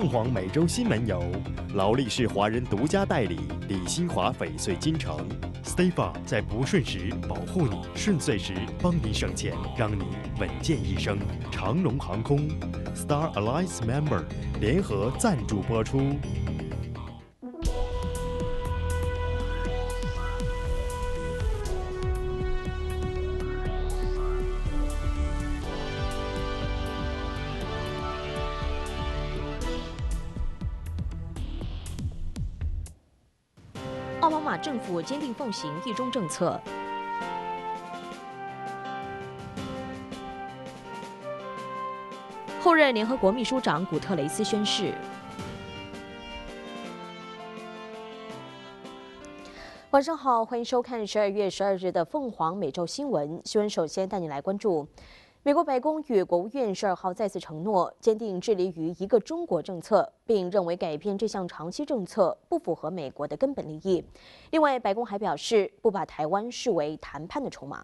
凤凰美洲新闻由劳力士华人独家代理李新华翡翠金城 ，Stay Farm 在不顺时保护你，顺遂时帮你省钱，让你稳健一生。长荣航空 Star Alliance Member 联合赞助播出。 奥巴马政府坚定奉行一中政策。后任联合国秘书长古特雷斯宣誓。晚上好，欢迎收看12月12日的凤凰美洲新闻。新闻首先带你来关注。美国白宫与国务院12号再次承诺，坚定致力于一个中国政策，并认为改变这项长期政策不符合美国的根本利益。另外，白宫还表示，不把台湾视为谈判的筹码。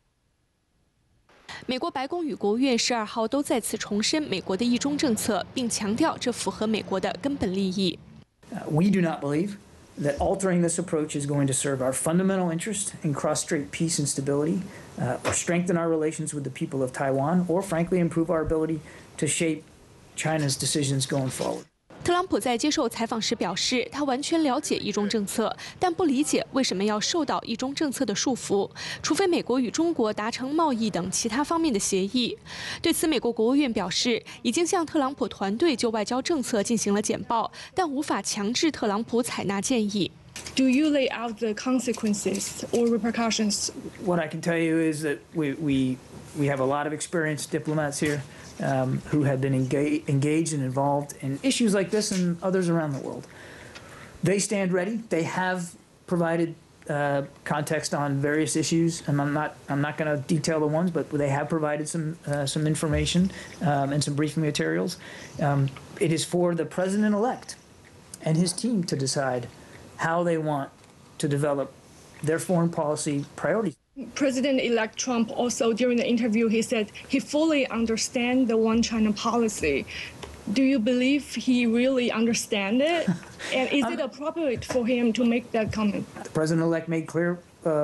美国白宫与国务院12号都再次重申美国的一中政策，并强调这符合美国的根本利益。 We do not believe that altering this approach is going to serve our fundamental interest in cross-strait peace and stability, or strengthen our relations with the people of Taiwan, or frankly improve our ability to shape China's decisions going forward. 特朗普在接受采访时表示，他完全了解一中政策，但不理解为什么要受到一中政策的束缚，除非美国与中国达成贸易等其他方面的协议。对此，美国国务院表示，已经向特朗普团队就外交政策进行了简报，但无法强制特朗普采纳建议。 Do you lay out the consequences or repercussions? What I can tell you is that we have a lot of experienced diplomats here. Who have been engaged and involved in issues like this and others around the world. They stand ready. They have provided context on various issues, and I'm not going to detail the ones, but they have provided some information and some briefing materials. It is for the president-elect and his team to decide how they want to develop their foreign policy priorities. President-elect Trump also, during the interview, he said he fully understands the one China policy. Do you believe he really understands it? And is it appropriate for him to make that comment? The president-elect made clear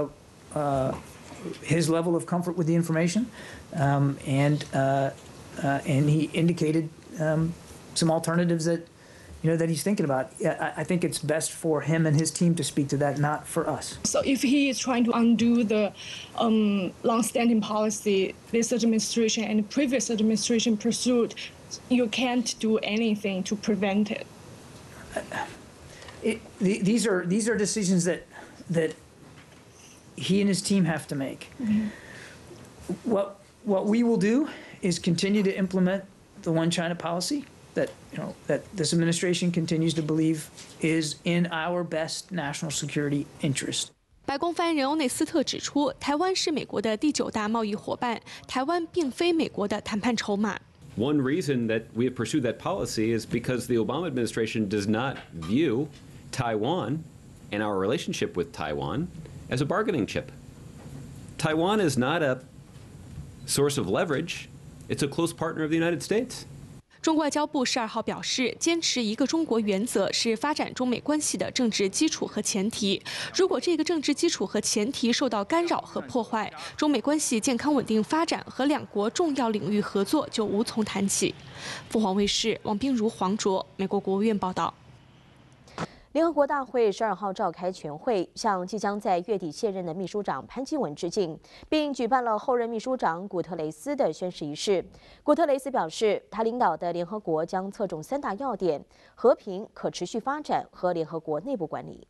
his level of comfort with the information, and he indicated some alternatives that he's thinking about. I think it's best for him and his team to speak to that, not for us. So if he is trying to undo the long-standing policy this administration and the previous administration pursued, you can't do anything to prevent it. These are decisions that he and his team have to make. Mm-hmm. What we will do is continue to implement the One China policy. That this administration continues to believe is in our best national security interest. 白宫发言人欧内斯特指出，台湾是美国的第9大贸易伙伴，台湾并非美国的谈判筹码。 One reason that we have pursued that policy is because the Obama administration does not view Taiwan and our relationship with Taiwan as a bargaining chip. Taiwan is not a source of leverage; it's a close partner of the United States. 中国外交部12号表示，坚持一个中国原则是发展中美关系的政治基础和前提。如果这个政治基础和前提受到干扰和破坏，中美关系健康稳定发展和两国重要领域合作就无从谈起。凤凰卫视王冰如、黄卓，美国国务院报道。 联合国大会12号召开全会，向即将在月底卸任的秘书长潘基文致敬，并举办了后任秘书长古特雷斯的宣誓仪式。古特雷斯表示，他领导的联合国将侧重3大要点：和平、可持续发展和联合国内部管理。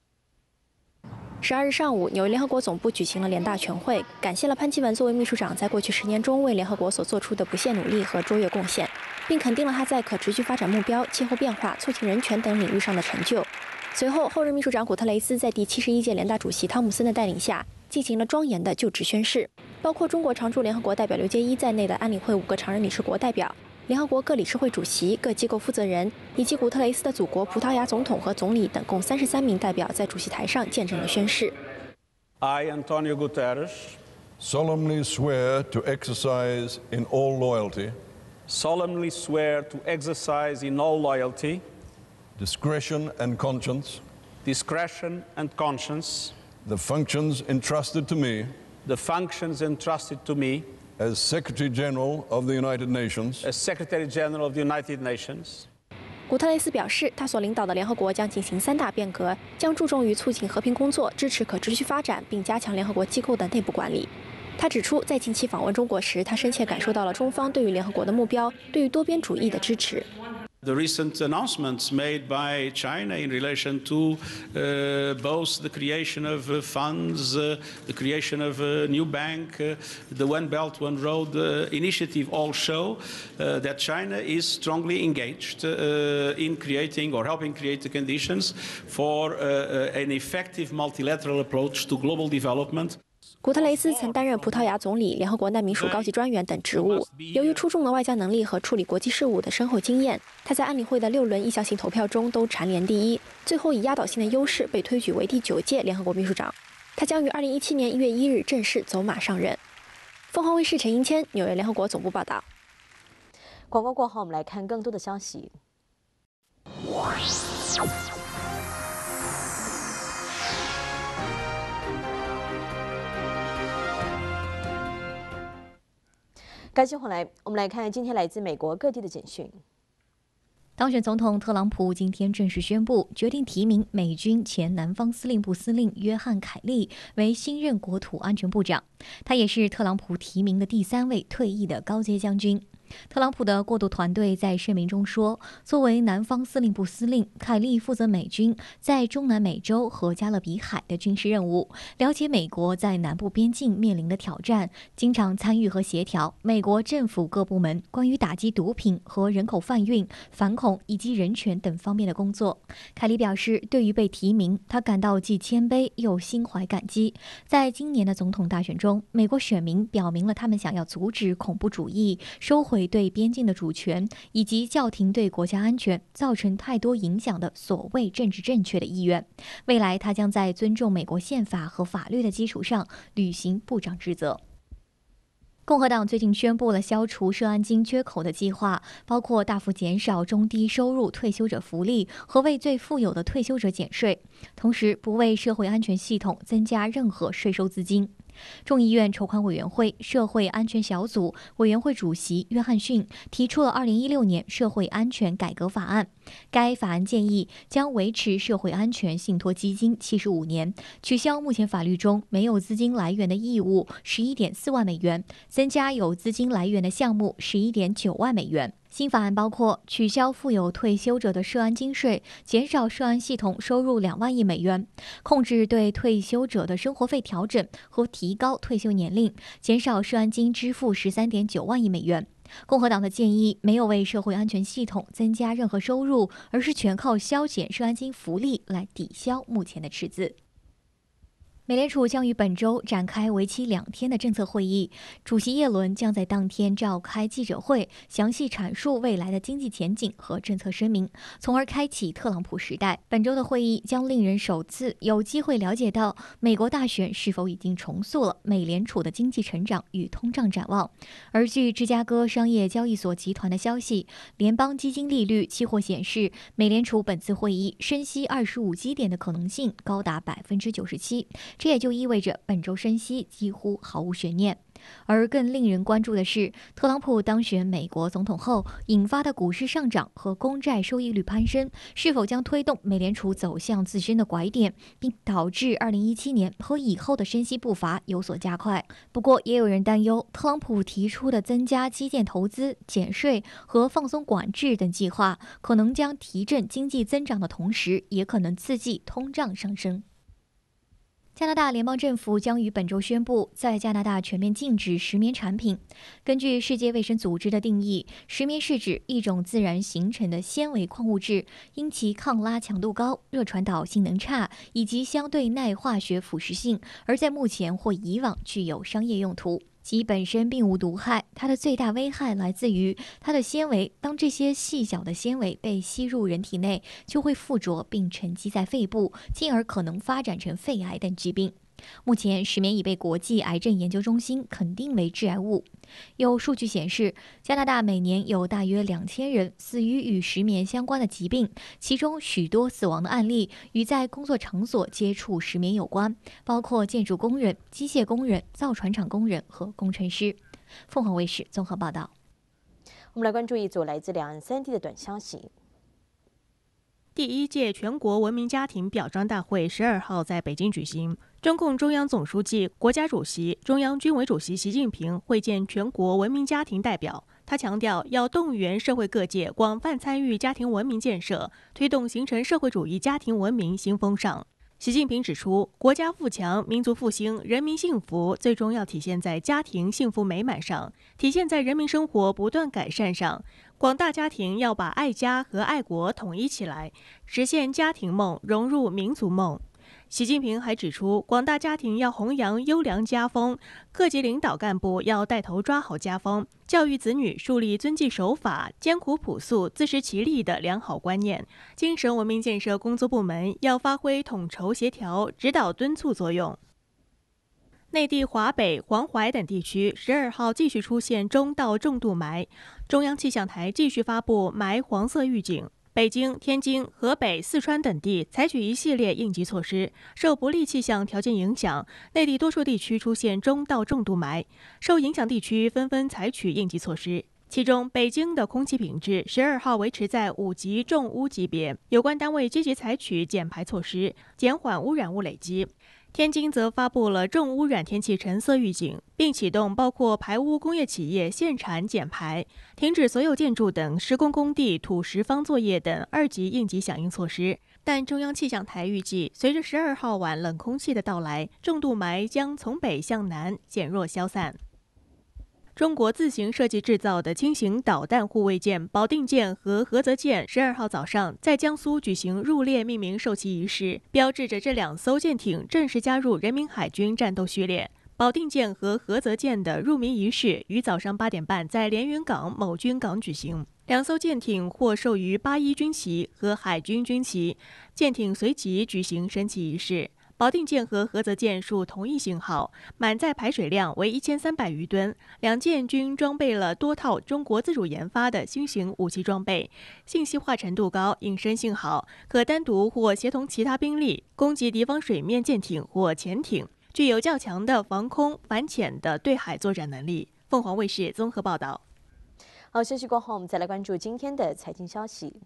12日上午，纽约联合国总部举行了联大全会，感谢了潘基文作为秘书长在过去10年中为联合国所做出的不懈努力和卓越贡献，并肯定了他在可持续发展目标、气候变化、促进人权等领域上的成就。随后，后任秘书长古特雷斯在第71届联大主席汤姆森的带领下，进行了庄严的就职宣誓，包括中国常驻联合国代表刘结一在内的安理会5个常任理事国代表、联合国各理事会主席、各机构负责人，以及古特雷斯的祖国葡萄牙总统和总理等共33名代表在主席台上见证了宣誓。 I, Antonio Guterres, solemnly swear to exercise in all loyalty solemnly swear to exercise in all loyalty, discretion and conscience, discretion and conscience, the functions entrusted to me as Secretary General of the United Nations. As Secretary General of the United Nations. 古特雷斯表示，他所领导的联合国将进行3大变革，将注重于促进和平工作、支持可持续发展，并加强联合国机构的内部管理。他指出，在近期访问中国时，他深切感受到了中方对于联合国的目标、对于多边主义的支持。 The recent announcements made by China in relation to both the creation of funds, the creation of a new bank, the One Belt, One Road initiative all show that China is strongly engaged in creating or helping create the conditions for an effective multilateral approach to global development. 古特雷斯曾担任葡萄牙总理、联合国难民署高级专员等职务。由于出众的外交能力和处理国际事务的深厚经验，他在安理会的6轮意向性投票中都蝉联第1，最后以压倒性的优势被推举为第9届联合国秘书长。他将于2017年1月1日正式走马上任。凤凰卫视陈英谦，纽约联合国总部报道。 广告过后，我们来看更多的消息。感谢回来，我们来看今天来自美国各地的简讯。 当选总统特朗普今天正式宣布，决定提名美军前南方司令部司令约翰·凯利为新任国土安全部长。他也是特朗普提名的第3位退役的高阶将军。特朗普的过渡团队在声明中说，作为南方司令部司令，凯利负责美军在中南美洲和加勒比海的军事任务，了解美国在南部边境面临的挑战，经常参与和协调美国政府各部门关于打击毒品和人口贩运、反恐以及人权等方面的工作。凯利表示，对于被提名，他感到既谦卑又心怀感激。在今年的总统大选中，美国选民表明了他们想要阻止恐怖主义、收回对边境的主权，以及叫停对国家安全造成太多影响的所谓政治正确的意愿。未来他将在尊重美国宪法和法律的基础上履行部长职责。共和党最近宣布了消除社安金缺口的计划，包括大幅减少中低收入退休者福利和为最富有的退休者减税，同时不为社会安全系统增加任何税收资金。众议院筹款委员会社会安全小组委员会主席约翰逊提出了2016年社会安全改革法案。该法案建议将维持社会安全信托基金75年，取消目前法律中没有资金来源的义务11.4万美元，增加有资金来源的项目11.9万美元。新法案包括取消富有退休者的社安金税，减少社安系统收入2万亿美元，控制对退休者的生活费调整和提高退休年龄，减少社安金支付13.9万亿美元。共和党的建议没有为社会安全系统增加任何收入，而是全靠削减社安金福利来抵消目前的赤字。美联储将于本周展开为期2天的政策会议，主席耶伦将在当天召开记者会，详细阐述未来的经济前景和政策声明，从而开启特朗普时代。本周的会议将令人首次有机会了解到美国大选是否已经重塑了美联储的经济成长与通胀展望。而据芝加哥商业交易所集团的消息，联邦基金利率期货显示，美联储本次会议升息25基点的可能性高达97%。这也就意味着本周升息几乎毫无悬念。而更令人关注的是，特朗普当选美国总统后引发的股市上涨和公债收益率攀升，是否将推动美联储走向自身的拐点，并导致2017年和以后的升息步伐有所加快。不过，也有人担忧，特朗普提出的增加基建投资、减税和放松管制等计划，可能将提振经济增长的同时，也可能刺激通胀上升。加拿大联邦政府将于本周宣布，在加拿大全面禁止石棉产品。根据世界卫生组织的定义，石棉是指一种自然形成的纤维矿物质，因其抗拉强度高、热传导性能差以及相对耐化学腐蚀性，而在目前或以往具有商业用途。其本身并无毒害，它的最大危害来自于它的纤维。当这些细小的纤维被吸入人体内，就会附着并沉积在肺部，进而可能发展成肺癌等疾病。 目前，石棉已被国际癌症研究中心肯定为致癌物。有数据显示，加拿大每年有大约2000人死于与石棉相关的疾病，其中许多死亡的案例与在工作场所接触石棉有关，包括建筑工人、机械工人、造船厂工人和工程师。凤凰卫视综合报道。 我们来关注一组来自两岸3地的短消息。 第1届全国文明家庭表彰大会12号在北京举行。中共中央总书记、国家主席、中央军委主席习近平会见全国文明家庭代表。他强调，要动员社会各界广泛参与家庭文明建设，推动形成社会主义家庭文明新风尚。习近平指出，国家富强、民族复兴、人民幸福，最终要体现在家庭幸福美满上，体现在人民生活不断改善上。广大家庭要把爱家和爱国统一起来，实现家庭梦融入民族梦。习近平还指出，广大家庭要弘扬优良家风，各级领导干部要带头抓好家风，教育子女树立遵纪守法、艰苦朴素、自食其力的良好观念。精神文明建设工作部门要发挥统筹协调、指导敦促作用。内地华北、黄淮等地区12号继续出现中到重度霾，中央气象台继续发布霾黄色预警。北京、天津、河北、四川等地采取一系列应急措施。受不利气象条件影响，内地多数地区出现中到重度霾，受影响地区纷纷采取应急措施。其中，北京的空气品质12号维持在5级重污级别，有关单位积极采取减排措施，减缓污染物累积。天津则发布了重污染天气橙色预警，并启动包括排污工业企业限产减排、停止所有建筑等施工工地土石方作业等2级应急响应措施。但中央气象台预计，随着12号晚冷空气的到来，重度霾将从北向南减弱消散。中国自行设计制造的轻型导弹护卫舰保定舰和菏泽舰12号早上在江苏举行入列命名授旗仪式，标志着这2艘舰艇正式加入人民海军战斗序列。保定舰和菏泽舰的入名仪式于早上8点半在连云港某军港举行。2艘舰艇获授予81军旗和海军军旗，舰艇随即举行升旗仪式。保定舰和菏泽舰属同一型号，满载排水量为1300余吨。2舰均装备了多套中国自主研发的新型武器装备，信息化程度高，隐身性好，可单独或协同其他兵力攻击敌方水面舰艇或潜艇，具有较强的防空、反潜的对海作战能力。凤凰卫视综合报道。 好，休息过后，我们再来关注今天的财经消息。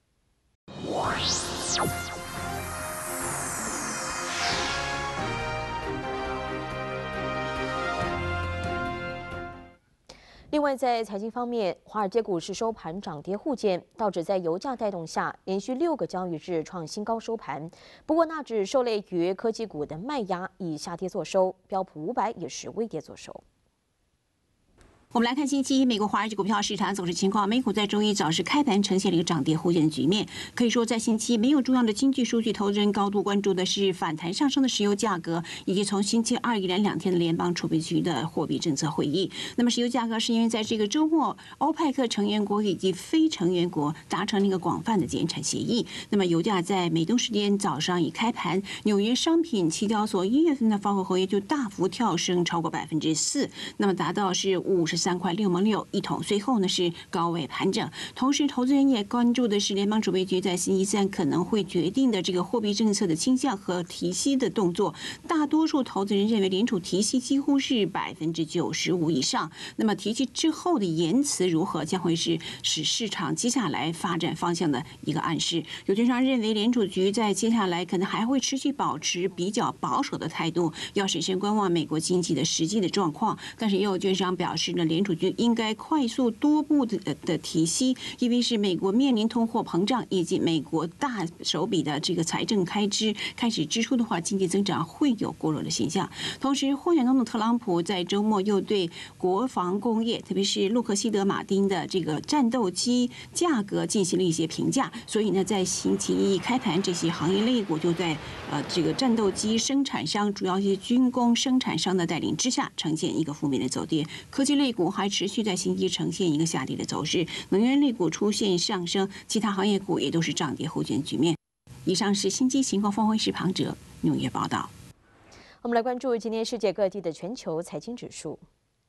另外，在财经方面，华尔街股市收盘涨跌互见，道指在油价带动下，连续6个交易日创新高收盘。不过，纳指受累于科技股的卖压，以下跌作收，标普500也是微跌作收。 我们来看星期一美国华尔街股票市场走势情况。美股在周一早市开盘呈现了一个涨跌互见的局面。可以说，在星期一没有重要的经济数据，投资人高度关注的是反弹上升的石油价格，以及从星期二一连2天的联邦储备局的货币政策会议。那么，石油价格是因为在这个周末，欧佩克成员国以及非成员国达成了一个广泛的减产协议。那么，油价在美东时间早上一开盘，纽约商品期交所1月份的发货合约就大幅跳升超过4%，那么达到是53块6毛6一桶，随后呢是高位盘整。同时，投资人也关注的是联邦储备局在星期三可能会决定的这个货币政策的倾向和提息的动作。大多数投资人认为联储提息几乎是95%以上。那么提息之后的言辞如何，将会是使市场接下来发展方向的一个暗示。有券商认为联储局在接下来可能还会持续保持比较保守的态度，要审慎观望美国经济的实际的状况。但是也有券商表示呢，联储局应该快速多步的提息，因为是美国面临通货膨胀，以及美国大手笔的这个财政开支开始支出的话，经济增长会有过弱的现象。同时，候选总统特朗普在周末又对国防工业，特别是洛克希德马丁的这个战斗机价格进行了一些评价。所以呢，在星期一开盘，这些行业类股就在这个战斗机生产商，主要一些军工生产商的带领之下，呈现一个负面的走跌。科技类股还持续在星期一呈现一个下跌的走势，能源类股出现上升，其他行业股也都是涨跌互见局面。以上是星期情况，凤凰卫视庞哲纽约报道。 我们来关注今天世界各地的全球财经指数。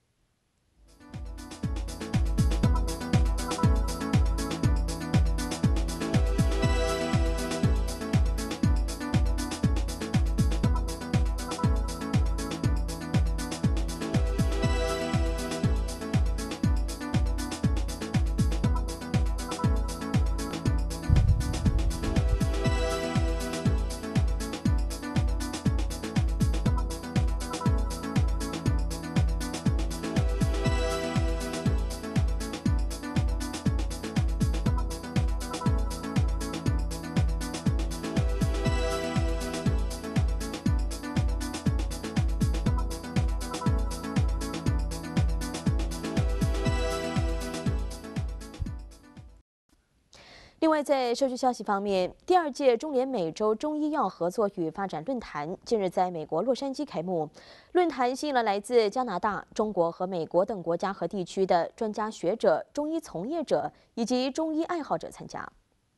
另外，在社区消息方面，第2届中联美洲中医药合作与发展论坛近日在美国洛杉矶开幕。论坛吸引了来自加拿大、中国和美国等国家和地区的专家学者、中医从业者以及中医爱好者参加。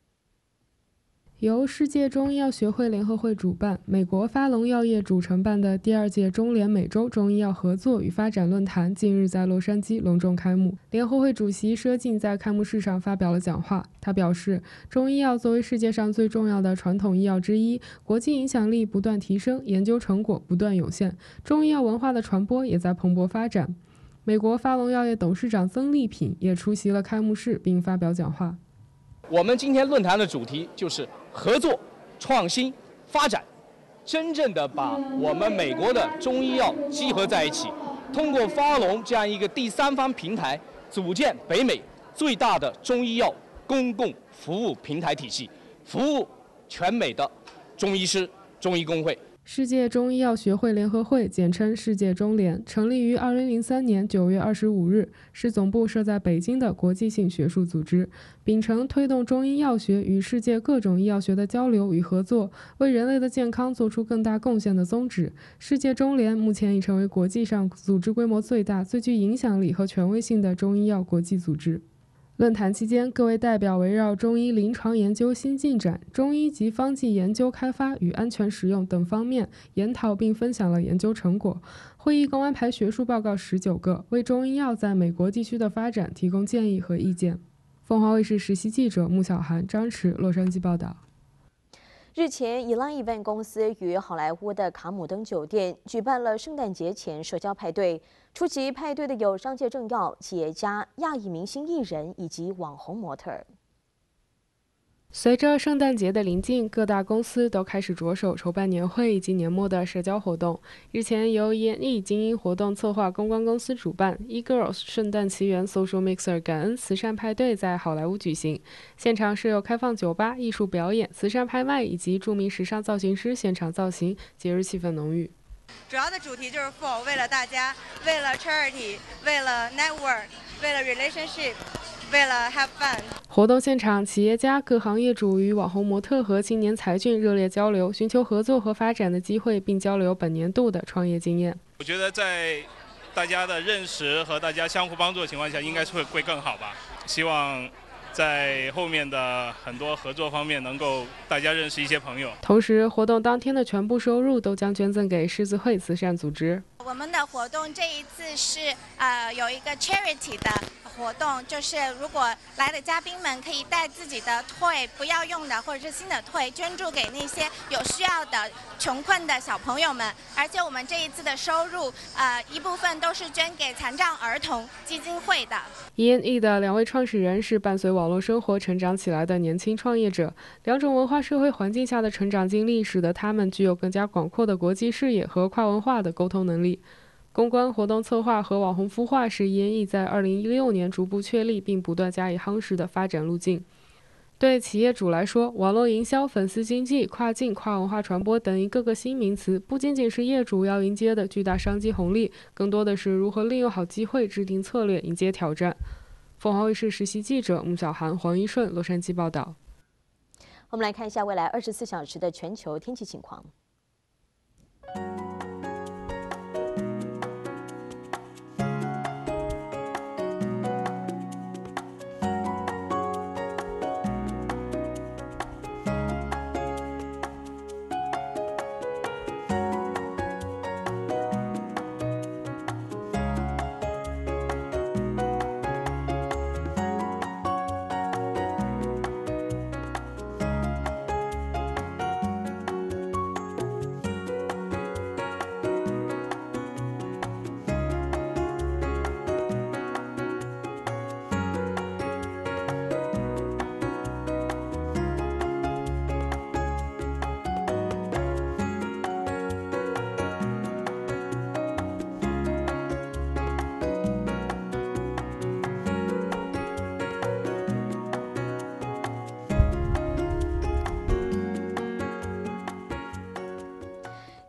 由世界中医药学会联合会主办，美国发龙药业主承办的第2届中联美洲中医药合作与发展论坛近日在洛杉矶隆重开幕。联合会主席佘静在开幕式上发表了讲话。他表示，中医药作为世界上最重要的传统医药之一，国际影响力不断提升，研究成果不断涌现，中医药文化的传播也在蓬勃发展。美国发龙药业董事长曾丽品也出席了开幕式并发表讲话。 我们今天论坛的主题就是合作、创新、发展，真正的把我们美国的中医药集合在一起，通过发龙这样一个第三方平台，组建北美最大的中医药公共服务平台体系，服务全美的中医师、中医工会。 世界中医药学会联合会，简称世界中联，成立于2003年9月25日，是总部设在北京的国际性学术组织，秉承推动中医药学与世界各种医药学的交流与合作，为人类的健康做出更大贡献的宗旨。世界中联目前已成为国际上组织规模最大、最具影响力和权威性的中医药国际组织。论坛期间，各位代表围绕中医临床研究新进展、中医及方剂研究开发与安全使用等方面研讨并分享了研究成果。会议共安排学术报告19个，为中医药在美国地区的发展提供建议和意见。凤凰卫视实习记者穆晓涵、张弛，洛杉矶报道。 日前，Elan Event 公司与好莱坞的卡姆登酒店举办了圣诞节前社交派对。出席派对的有商界政要、企业家、亚裔明星艺人以及网红模特儿。 随着圣诞节的临近，各大公司都开始着手筹办年会以及年末的社交活动。日前，由 E&E 精英活动策划公关公司主办 E-Girls 圣诞奇缘 Social Mixer 感恩慈善派对在好莱坞举行，现场设有开放酒吧、艺术表演、慈善拍卖以及著名时尚造型师现场造型，节日气氛浓郁。 主要的主题就是 for 为了大家，为了 charity， 为了 network， 为了 relationship， 为了 have fun。 活动现场，企业家、各行业主与网红模特和青年才俊热烈交流，寻求合作和发展的机会，并交流本年度的创业经验。 我觉得在大家的认识和大家相互帮助的情况下，应该是会更好吧。希望在后面的很多合作方面能够大家认识一些朋友。 同时，活动当天的全部收入都将捐赠给狮子会慈善组织。 我们的活动这一次是有一个 charity 的活动，就是如果来的嘉宾们可以带自己的 toy 不要用的或者是新的 toy 捐助给那些有需要的穷困的小朋友们，而且我们这一次的收入一部分都是捐给残障儿童基金会的。 E&E 的2位创始人是伴随网络生活成长起来的年轻创业者，两种文化社会环境下的成长经历使得他们具有更加广阔的国际视野和跨文化的沟通能力。公关、活动策划和网红孵化是 E&E 在2016年逐步确立并不断加以夯实的发展路径。对企业主来说，网络营销、粉丝经济、跨境、跨文化传播等一个个新名词，不仅仅是业主要迎接的巨大商机红利，更多的是如何利用好机会、制定策略、迎接挑战。凤凰卫视实习记者穆晓涵、黄一顺，洛杉矶报道。 我们来看一下未来24小时的全球天气情况。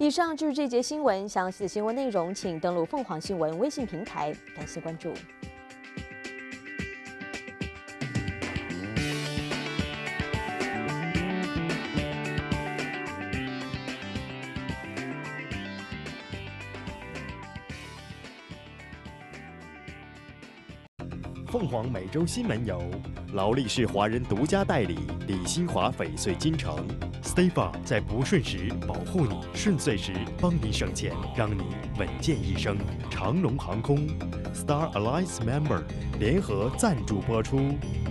以上就是这节新闻，详细的新闻内容请登录凤凰新闻微信平台，感谢关注。 凤凰美洲新闻由劳力士华人独家代理李新华翡翠金城 ，Stay Farm 在不顺时保护你，顺遂时帮你省钱，让你稳健一生。长龙航空 Star Alliance Member 联合赞助播出。